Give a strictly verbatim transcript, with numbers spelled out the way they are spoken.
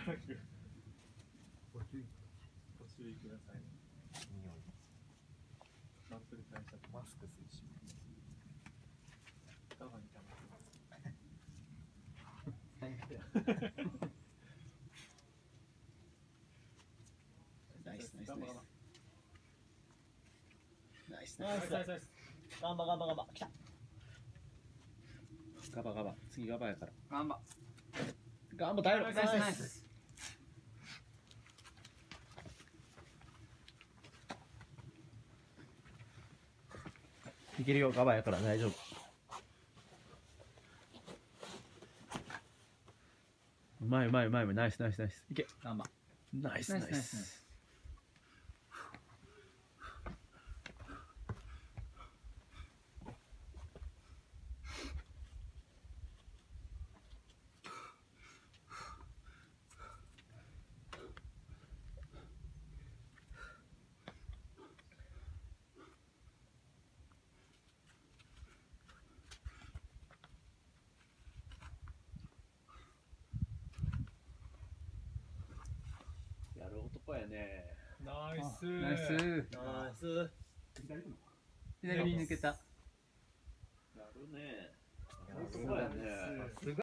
ご注意ください。匂い。マップで会社マスク推進。ガバに溜まってます。最悪だ。 ナイスナイスナイス。ナイスナイスナイスナイス。 ガンバガンバガンバ来た。 ガバガバ次ガバやから。 ガンバ。ガンバ耐えろ。ナイスナイス。いけるよ、ガバやから大丈夫。うまいうまいうまいうまい。ナイスナイスナイス。いけ。ガンバ。ナイスナイス。 やる男やね。 ナイスナイス。 ナイス。 左に抜けた。 やるね。やる男やね。